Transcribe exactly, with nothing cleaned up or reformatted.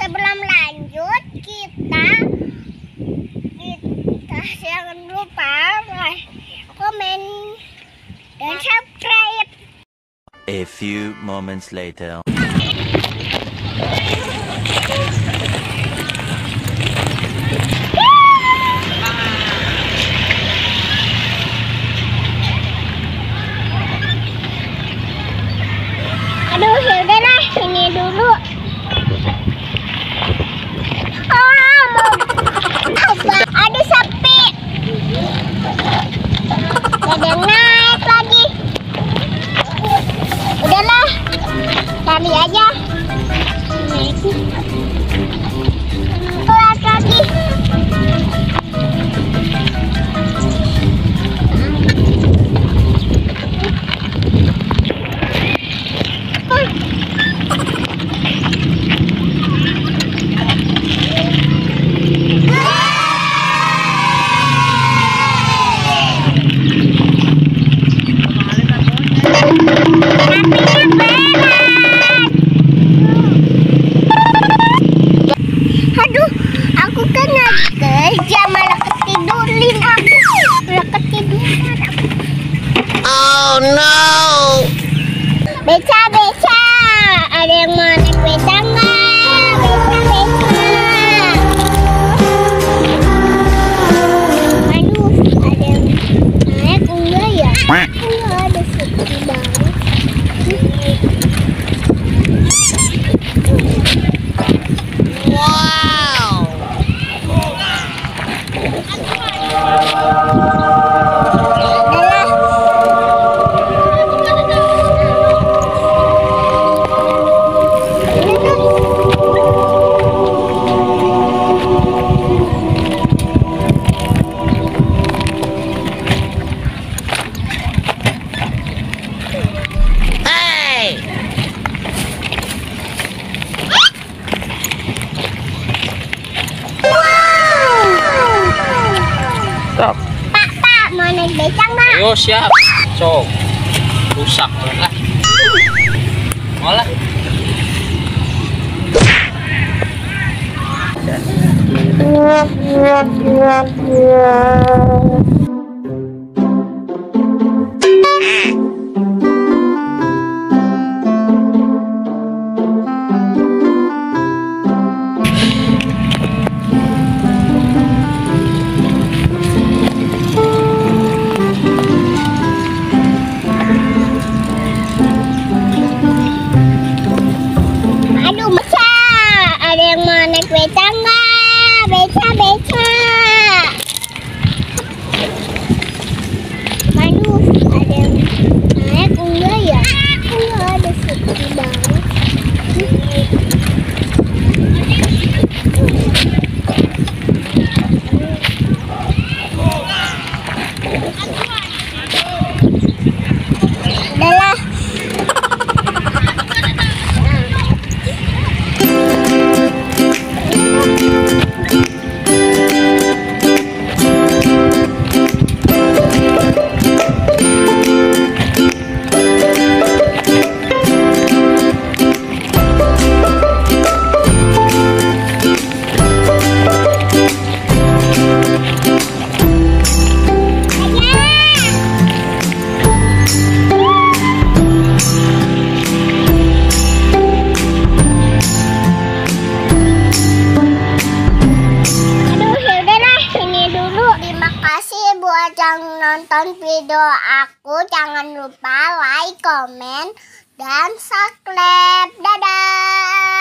sebelum lanjut kita kita jangan lupa like, komen, dan subscribe. A few moments later. Aduh, yaudahlah, ini dulu. Oh, mau ada sapi. Ada naik lagi. Udahlah, cari aja. Keluar lagi. Aduh, aku kan lagi kerja malah ketidulin aku. Malah ketiduran aku. Oh no. Beca, beca. Ada yang mau naik beca nggak? Beca, beca. Aduh, ada yang naik enggak ya? Enggak ada sepi banget. Wow. Stop. Pak, pak, mau naik beca nggak? Ayo siap. Sok. Rusak lah. Malah. Aduh, beca. Ada yang mau naik beca nggak? Beca, beca. Aduh, ada yang naik enggak ya? Enggak ada sepi banget. Udahlah. Buat yang nonton video aku, jangan lupa like, komen, dan subscribe. Dadah.